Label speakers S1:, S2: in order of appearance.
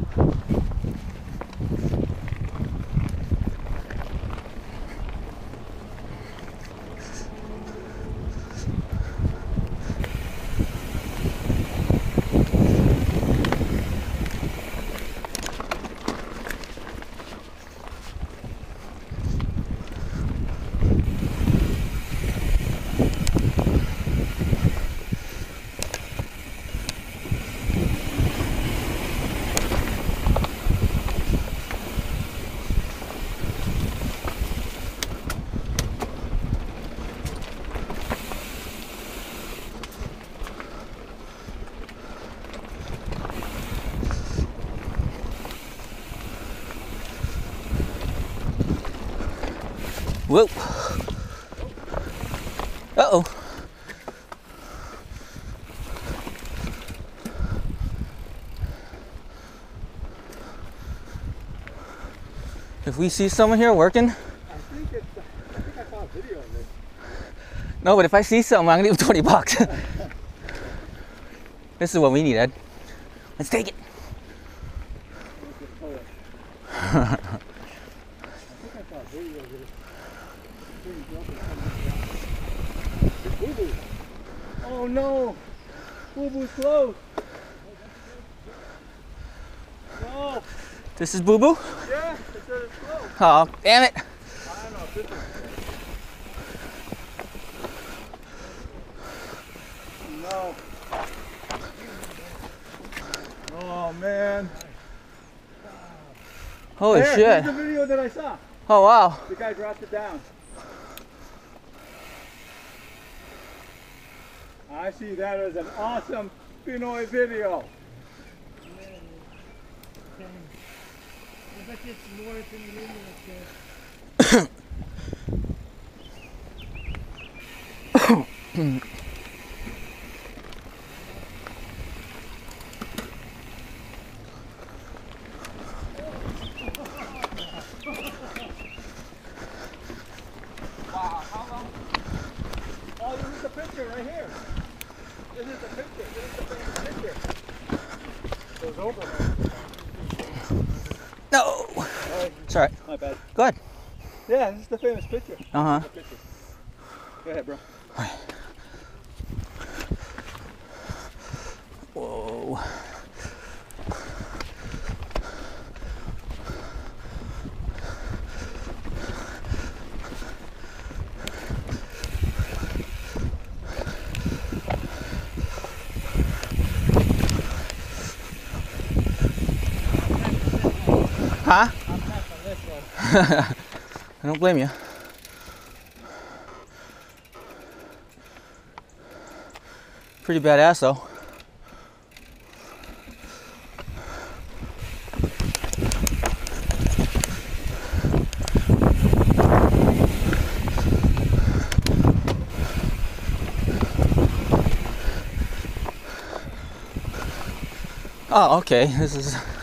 S1: Whoa. Uh-oh. If we see someone here working.
S2: I think I saw a video of this.
S1: No, but if I see something, I'm gonna give him 20 bucks. This is what we need, Ed. Let's take it.
S2: I think I saw a video of this. Boo-boo. Oh no! Boo-boo's close! No!
S1: This is Boo Boo?
S2: Yeah, it said it's close.
S1: Oh, damn it.
S2: I don't know if this is close. No. Oh man.
S1: Holy
S2: There,
S1: shit.
S2: here's the video that I saw.
S1: Oh, wow.
S2: The guy dropped it down. I see that as an awesome Pinoy video.
S3: I bet it's more than the limit there.
S2: Wow, how long? Oh, this is the picture right here. This is the picture. This is the famous picture. Goes over, man.
S1: No.
S2: Sorry.
S1: Sorry.
S2: My bad.
S1: Go ahead.
S2: Yeah, this is the famous picture.
S1: Uh-huh.
S2: The picture. Go ahead, bro.
S1: Whoa. Huh?
S3: I'm not on this one.
S1: I don't blame you. Pretty badass though. Oh, okay. This is